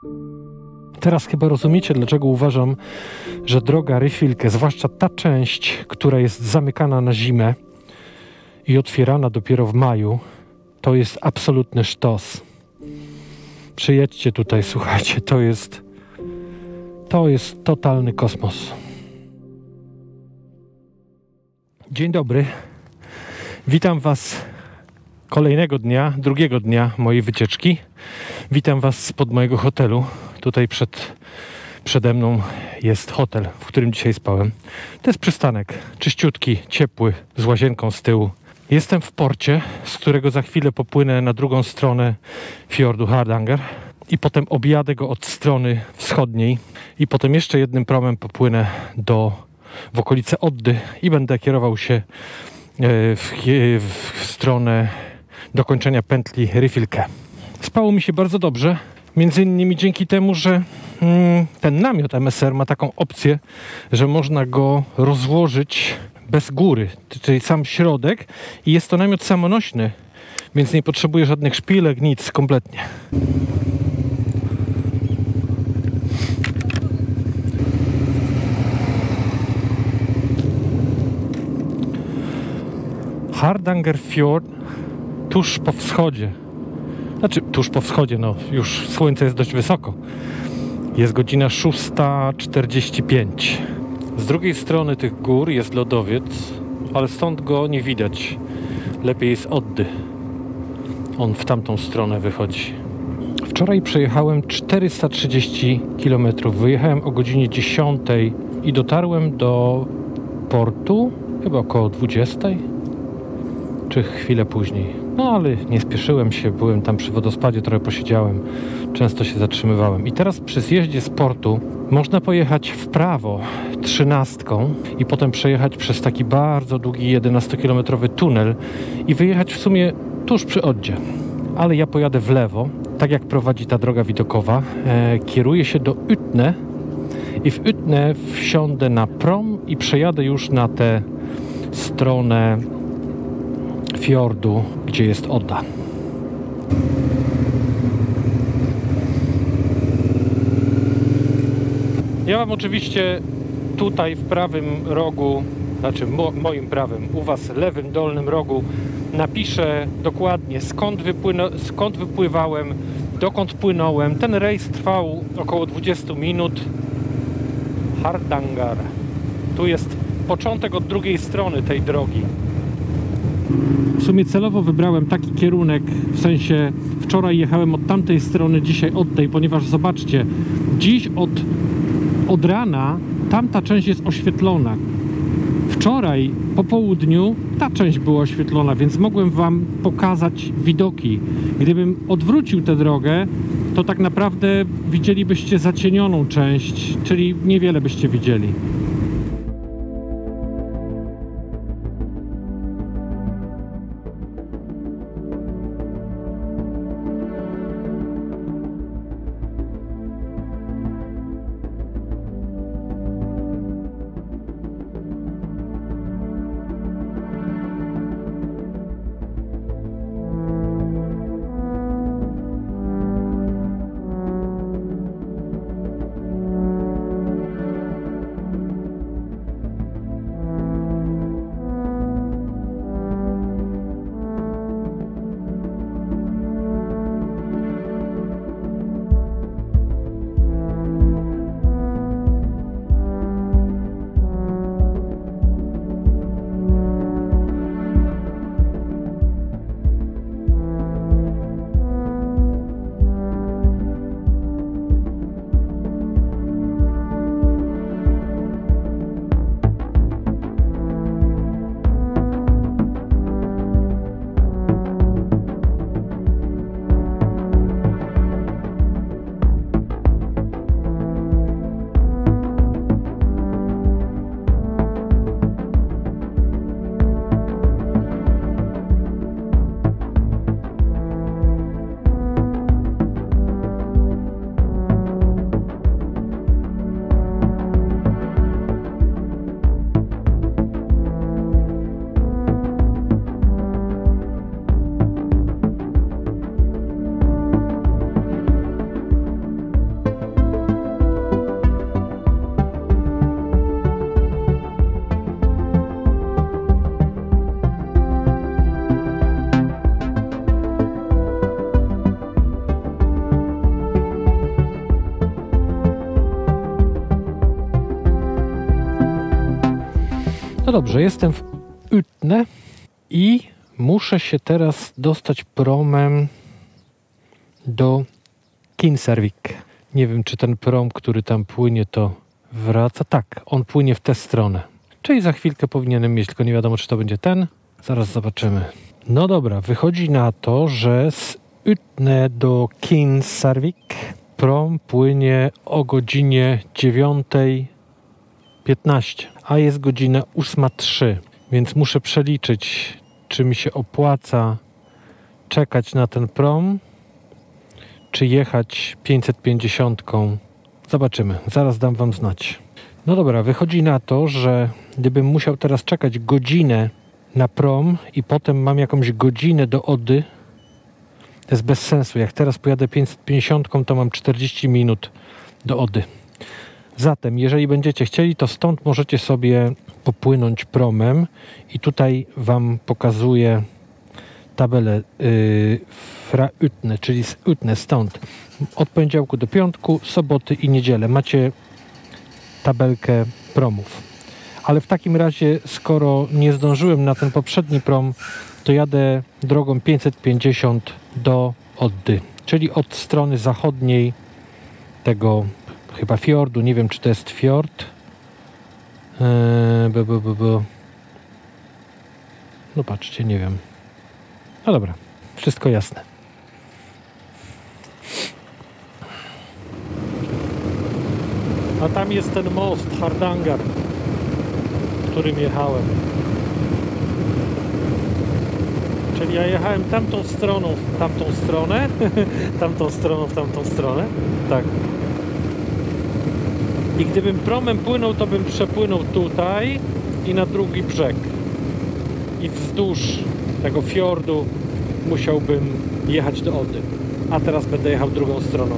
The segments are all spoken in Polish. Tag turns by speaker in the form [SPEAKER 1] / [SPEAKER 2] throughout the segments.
[SPEAKER 1] Teraz chyba rozumiecie, dlaczego uważam, że droga Ryfilke, zwłaszcza ta część, która jest zamykana na zimę i otwierana dopiero w maju, to jest absolutny sztos. Przyjedźcie tutaj, słuchajcie, to jest totalny kosmos. Dzień dobry. Witam Was kolejnego dnia, drugiego dnia mojej wycieczki. Witam Was spod mojego hotelu. Tutaj przede mną jest hotel, w którym dzisiaj spałem. To jest przystanek, czyściutki, ciepły, z łazienką z tyłu. Jestem w porcie, z którego za chwilę popłynę na drugą stronę fiordu Hardanger i potem objadę go od strony wschodniej i potem jeszcze jednym promem popłynę w okolice Oddy i będę kierował się w stronę dokończenia pętli Ryfilke. Spało mi się bardzo dobrze, między innymi dzięki temu, że ten namiot MSR ma taką opcję, że można go rozłożyć bez góry, czyli sam środek, i jest to namiot samonośny, więc nie potrzebuje żadnych szpilek, nic, kompletnie. Hardanger Fjord tuż po wschodzie. Znaczy, tuż po wschodzie, no już słońce jest dość wysoko. Jest godzina 6:45. Z drugiej strony tych gór jest lodowiec, ale stąd go nie widać. Lepiej jest Oddy. On w tamtą stronę wychodzi. Wczoraj przejechałem 430 km. Wyjechałem o godzinie 10 i dotarłem do portu chyba około 20, czy chwilę później. No ale nie spieszyłem się, byłem tam przy wodospadzie, trochę posiedziałem, często się zatrzymywałem. I teraz przy zjeździe z portu można pojechać w prawo 13 i potem przejechać przez taki bardzo długi 11-kilometrowy tunel i wyjechać w sumie tuż przy Oddzie. Ale ja pojadę w lewo, tak jak prowadzi ta droga widokowa. Kieruję się do Utne i w Utne wsiądę na prom i przejadę już na tę stronę fiordu, gdzie jest Odda. Ja Wam oczywiście tutaj w prawym rogu, znaczy moim prawym, u Was lewym dolnym rogu napiszę dokładnie skąd wypływałem, dokąd płynąłem. Ten rejs trwał około 20 minut. Hardanger. Tu jest początek od drugiej strony tej drogi. W sumie celowo wybrałem taki kierunek, w sensie wczoraj jechałem od tamtej strony, dzisiaj od tej, ponieważ zobaczcie, dziś od rana tamta część jest oświetlona. Wczoraj po południu ta część była oświetlona, więc mogłem Wam pokazać widoki. Gdybym odwrócił tę drogę, to tak naprawdę widzielibyście zacienioną część, czyli niewiele byście widzieli. No dobrze, jestem w Utne i muszę się teraz dostać promem do Kinsarvik. Nie wiem, czy ten prom, który tam płynie, to wraca. Tak, on płynie w tę stronę. Czyli za chwilkę powinienem mieć, tylko nie wiadomo, czy to będzie ten. Zaraz zobaczymy. No dobra, wychodzi na to, że z Utne do Kinsarvik prom płynie o godzinie 9:15, a jest godzina 8:03, więc muszę przeliczyć, czy mi się opłaca czekać na ten prom, czy jechać 550. Zobaczymy, zaraz dam wam znać. No dobra, wychodzi na to, że gdybym musiał teraz czekać godzinę na prom i potem mam jakąś godzinę do Odry, to jest bez sensu. Jak teraz pojadę 550, to mam 40 minut do Odry. Zatem, jeżeli będziecie chcieli, to stąd możecie sobie popłynąć promem i tutaj wam pokazuję tabelę fra Utne, czyli z Utne stąd. Od poniedziałku do piątku, soboty i niedzielę macie tabelkę promów. Ale w takim razie, skoro nie zdążyłem na ten poprzedni prom, to jadę drogą 550 do Odry, czyli od strony zachodniej tego chyba fiordu. Nie wiem, czy to jest fiord. No patrzcie, nie wiem. No dobra, wszystko jasne. A tam jest ten most Hardanger, którym jechałem. Czyli ja jechałem tamtą stroną w tamtą stronę, tamtą stroną w tamtą stronę. Tak. I gdybym promem płynął, to bym przepłynął tutaj i na drugi brzeg. I wzdłuż tego fiordu musiałbym jechać do Odry. A teraz będę jechał drugą stroną.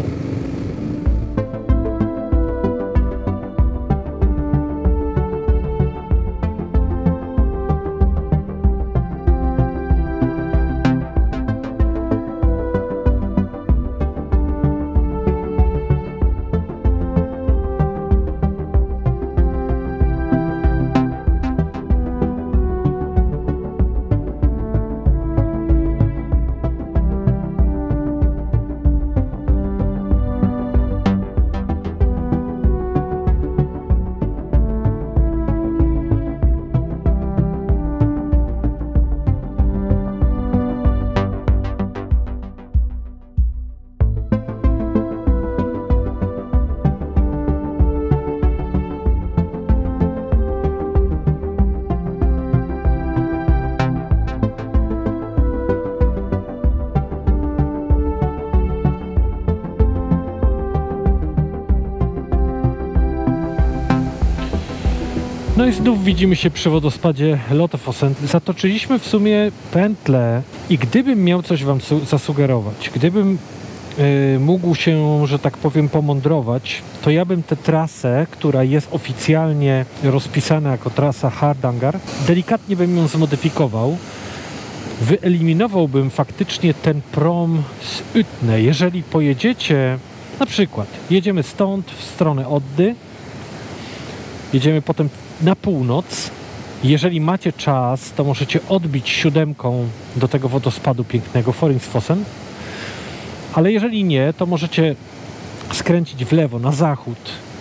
[SPEAKER 1] No i znów widzimy się przy wodospadzie Lotofossen. Zatoczyliśmy w sumie pętlę i gdybym miał coś wam zasugerować, gdybym mógł się, że tak powiem, pomądrować, to ja bym tę trasę, która jest oficjalnie rozpisana jako trasa Hardanger, delikatnie bym ją zmodyfikował. Wyeliminowałbym faktycznie ten prom z Utne. Jeżeli pojedziecie, na przykład jedziemy stąd w stronę Odry, jedziemy potem na północ. Jeżeli macie czas, to możecie odbić 7 do tego wodospadu pięknego Foringsfossen. Ale jeżeli nie, to możecie skręcić w lewo, na zachód,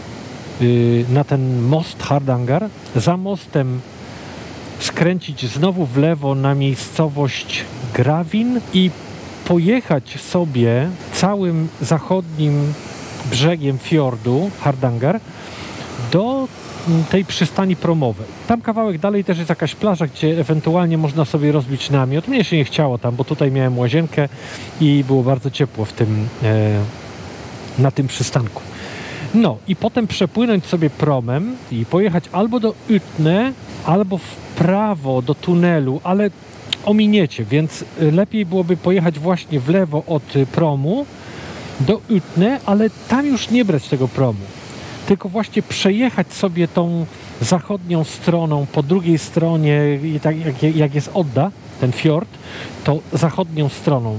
[SPEAKER 1] na ten most Hardanger. Za mostem skręcić znowu w lewo na miejscowość Gravin i pojechać sobie całym zachodnim brzegiem fiordu Hardanger do tej przystani promowej. Tam kawałek dalej też jest jakaś plaża, gdzie ewentualnie można sobie rozbić namiot. Mnie się nie chciało tam, bo tutaj miałem łazienkę i było bardzo ciepło w tym, na tym przystanku. No i potem przepłynąć sobie promem i pojechać albo do Utne, albo w prawo do tunelu, ale ominiecie, więc lepiej byłoby pojechać właśnie w lewo od promu do Utne, ale tam już nie brać tego promu, tylko właśnie przejechać sobie tą zachodnią stroną, po drugiej stronie, tak jak jest Odda, ten fiord, to zachodnią stroną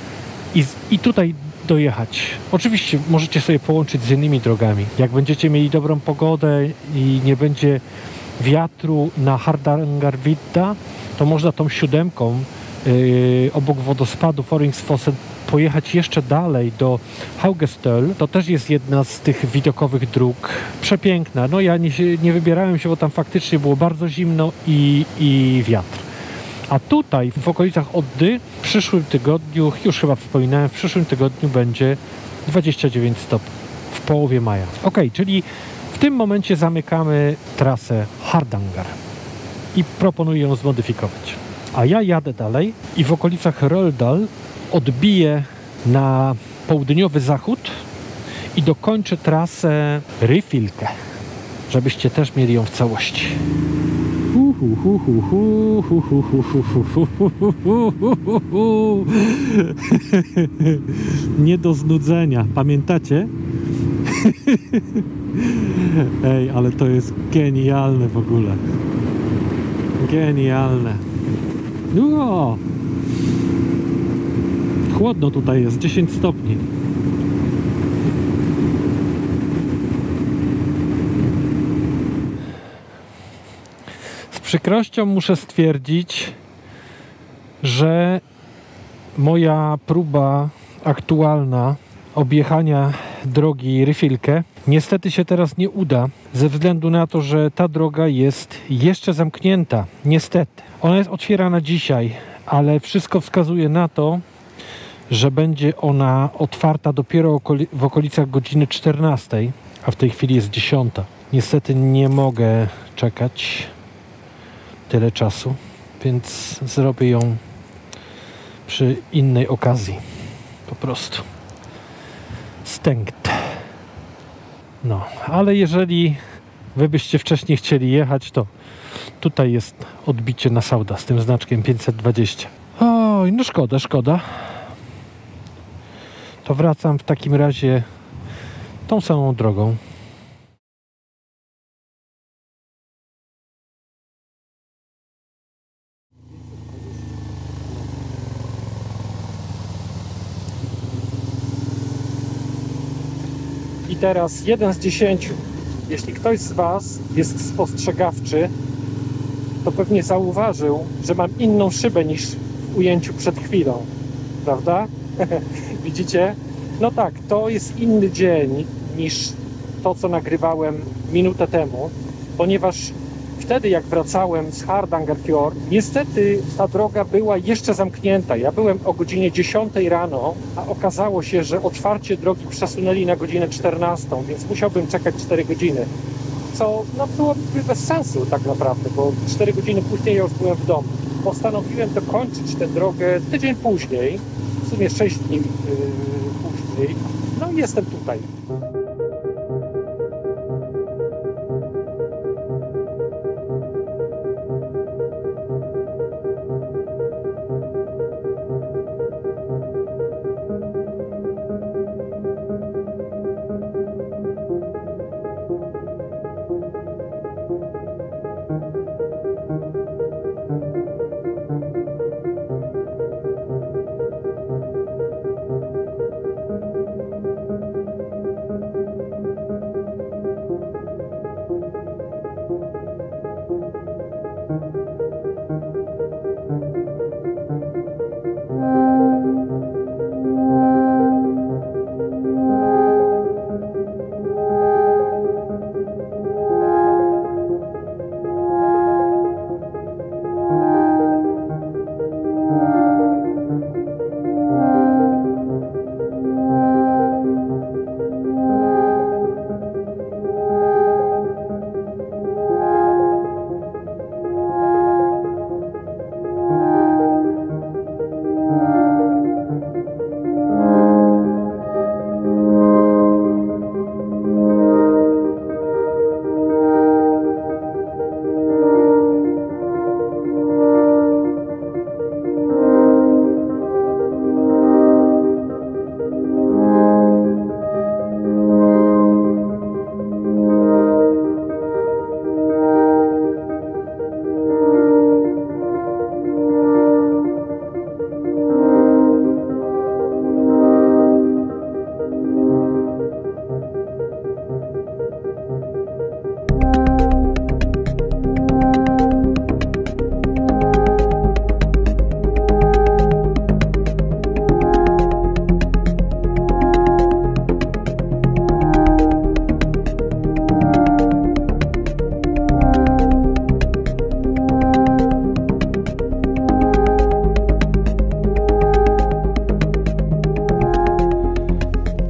[SPEAKER 1] i tutaj dojechać. Oczywiście możecie sobie połączyć z innymi drogami. Jak będziecie mieli dobrą pogodę i nie będzie wiatru na Hardangervidda, to można tą 7 obok wodospadu Foringsfossen pojechać jeszcze dalej do Haugestøl. To też jest jedna z tych widokowych dróg. Przepiękna. No ja nie wybierałem się, bo tam faktycznie było bardzo zimno i wiatr. A tutaj w okolicach Oddy w przyszłym tygodniu, już chyba wspominałem, w przyszłym tygodniu będzie 29 stopni w połowie maja. Ok, czyli w tym momencie zamykamy trasę Hardanger i proponuję ją zmodyfikować. A ja jadę dalej i w okolicach Røldal odbiję na południowy zachód i dokończę trasę Ryfylke, żebyście też mieli ją w całości. Nie do znudzenia, pamiętacie? Ej, ale to jest genialne w ogóle. Genialne. No. Chłodno tutaj jest, 10 stopni. Z przykrością muszę stwierdzić, że moja próba aktualna objechania drogi Ryfylke niestety się teraz nie uda, ze względu na to, że ta droga jest jeszcze zamknięta. Niestety. Ona jest otwierana dzisiaj, ale wszystko wskazuje na to, że będzie ona otwarta dopiero w okolicach godziny 14, a w tej chwili jest 10. Niestety nie mogę czekać tyle czasu, więc zrobię ją przy innej okazji. Po prostu. Stękt. No, ale jeżeli wy byście wcześniej chcieli jechać, to tutaj jest odbicie na Sauda z tym znaczkiem 520. Oj, no szkoda, szkoda. To wracam w takim razie tą samą drogą. I teraz 1 z 10. Jeśli ktoś z Was jest spostrzegawczy, to pewnie zauważył, że mam inną szybę niż w ujęciu przed chwilą. Prawda? Widzicie? No tak, to jest inny dzień niż to, co nagrywałem minutę temu, ponieważ wtedy, jak wracałem z Hardangerfjord, niestety ta droga była jeszcze zamknięta. Ja byłem o godzinie 10 rano, a okazało się, że otwarcie drogi przesunęli na godzinę 14, więc musiałbym czekać 4 godziny. Co no, byłoby bez sensu tak naprawdę, bo 4 godziny później ja już byłem w domu. Postanowiłem dokończyć tę drogę tydzień później, w sumie 6 dni później. No i jestem tutaj.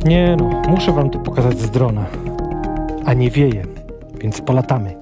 [SPEAKER 1] Nie no, muszę wam to pokazać z drona. A nie wieje, więc polatamy.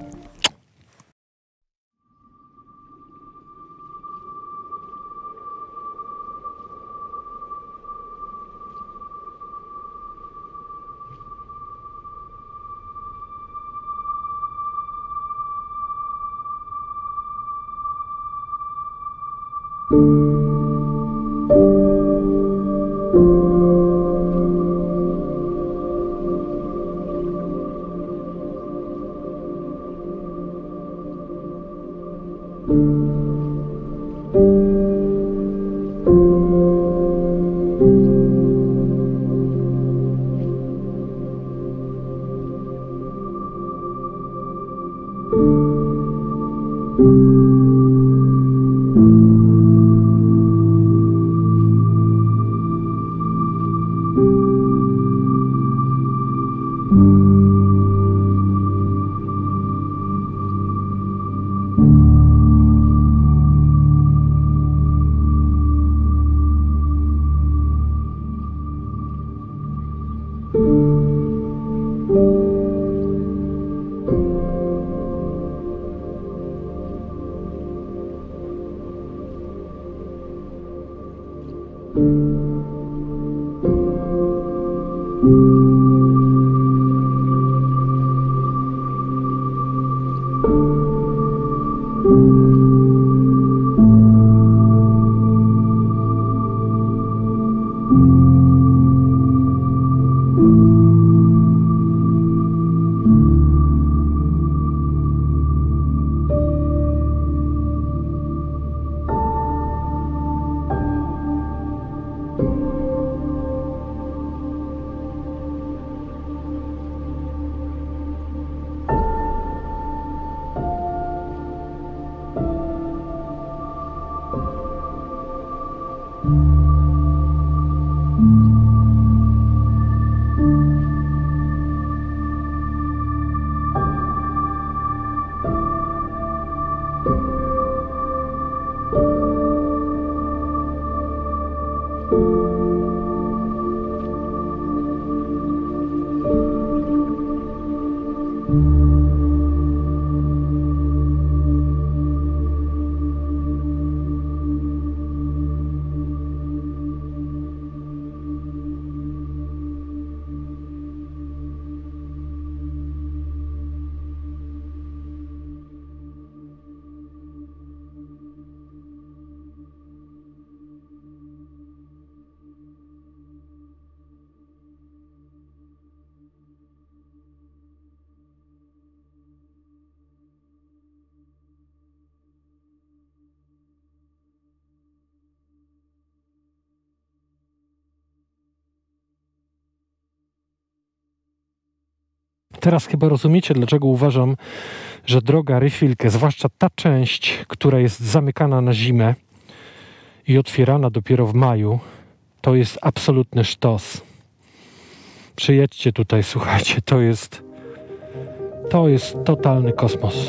[SPEAKER 1] Teraz chyba rozumiecie, dlaczego uważam, że droga Ryfylke, zwłaszcza ta część, która jest zamykana na zimę i otwierana dopiero w maju, to jest absolutny sztos. Przyjedźcie tutaj, słuchajcie, to jest totalny kosmos.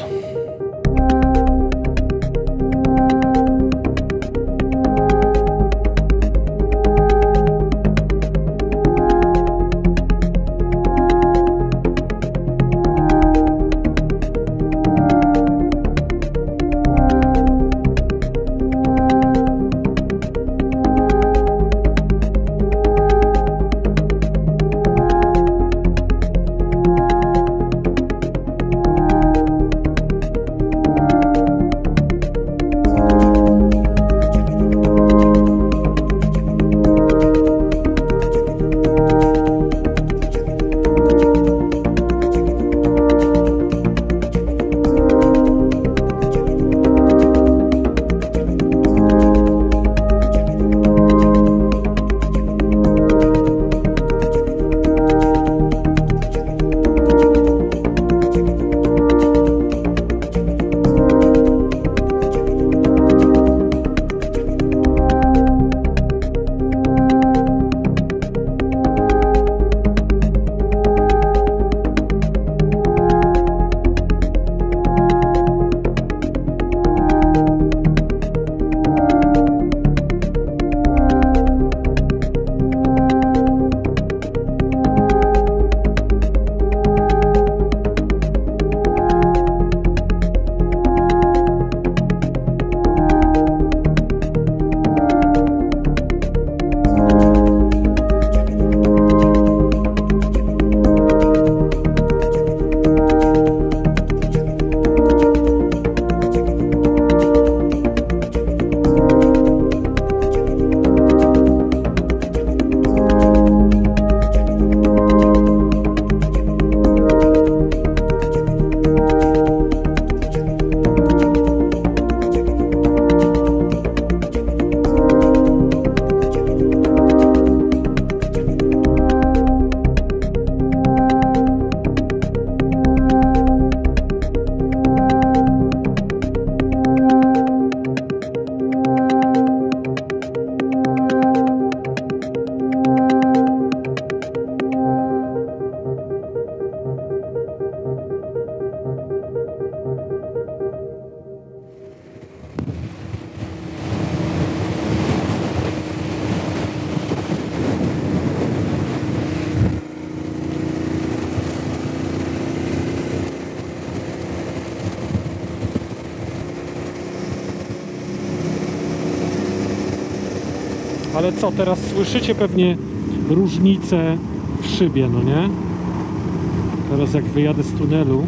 [SPEAKER 1] Ale co, teraz słyszycie pewnie różnicę w szybie, no nie? Teraz jak wyjadę z tunelu,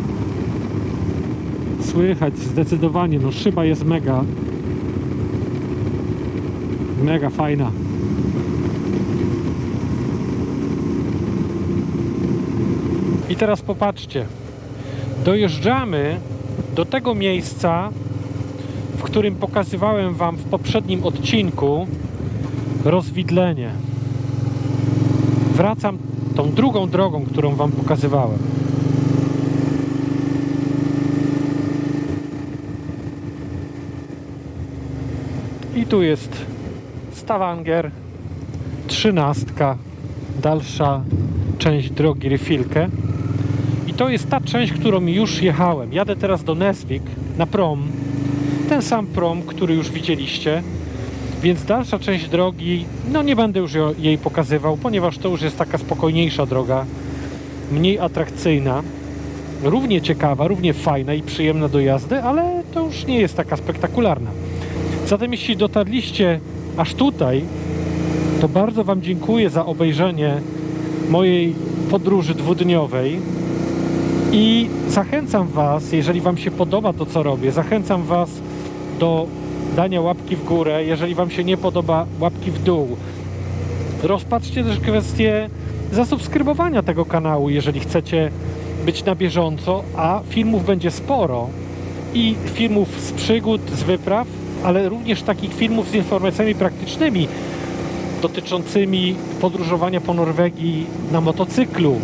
[SPEAKER 1] słychać zdecydowanie, no szyba jest mega fajna. I teraz popatrzcie, dojeżdżamy do tego miejsca, w którym pokazywałem wam w poprzednim odcinku rozwidlenie. Wracam tą drugą drogą, którą wam pokazywałem. I tu jest Stavanger, 13, dalsza część drogi Ryfylke. I to jest ta część, którą już jechałem. Jadę teraz do Nesvik na prom. Ten sam prom, który już widzieliście. Więc dalsza część drogi, no nie będę już jej pokazywał, ponieważ to już jest taka spokojniejsza droga, mniej atrakcyjna, równie ciekawa, równie fajna i przyjemna do jazdy, ale to już nie jest taka spektakularna. Zatem jeśli dotarliście aż tutaj, to bardzo wam dziękuję za obejrzenie mojej podróży dwudniowej i zachęcam was, jeżeli wam się podoba to, co robię, zachęcam was do dania łapki w górę, jeżeli wam się nie podoba, łapki w dół. Rozpatrzcie też kwestię zasubskrybowania tego kanału, jeżeli chcecie być na bieżąco, a filmów będzie sporo i filmów z przygód, z wypraw, ale również takich filmów z informacjami praktycznymi dotyczącymi podróżowania po Norwegii na motocyklu.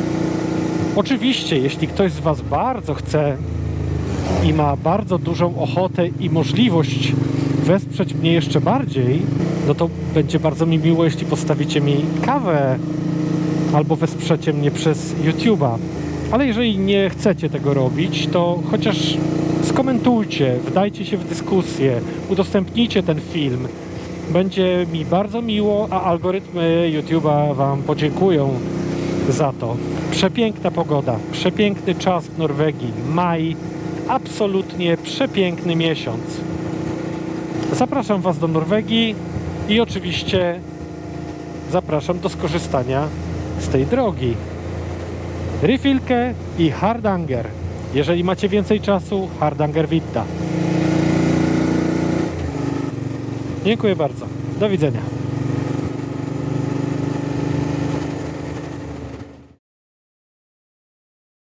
[SPEAKER 1] Oczywiście, jeśli ktoś z was bardzo chce i ma bardzo dużą ochotę i możliwość wesprzeć mnie jeszcze bardziej, no to będzie bardzo mi miło, jeśli postawicie mi kawę albo wesprzecie mnie przez YouTube'a. Ale jeżeli nie chcecie tego robić, to chociaż skomentujcie, wdajcie się w dyskusję, udostępnijcie ten film. Będzie mi bardzo miło, a algorytmy YouTube'a wam podziękują za to. Przepiękna pogoda, przepiękny czas w Norwegii, maj, absolutnie przepiękny miesiąc. Zapraszam was do Norwegii i oczywiście zapraszam do skorzystania z tej drogi. Ryfylke i Hardanger. Jeżeli macie więcej czasu, Hardanger Vita. Dziękuję bardzo. Do widzenia.